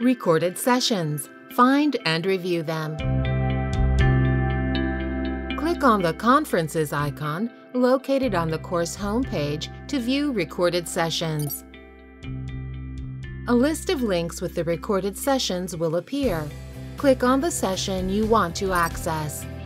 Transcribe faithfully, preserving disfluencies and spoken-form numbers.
Recorded sessions. Find and review them. Click on the Conferences icon located on the course homepage to view recorded sessions. A list of links with the recorded sessions will appear. Click on the session you want to access.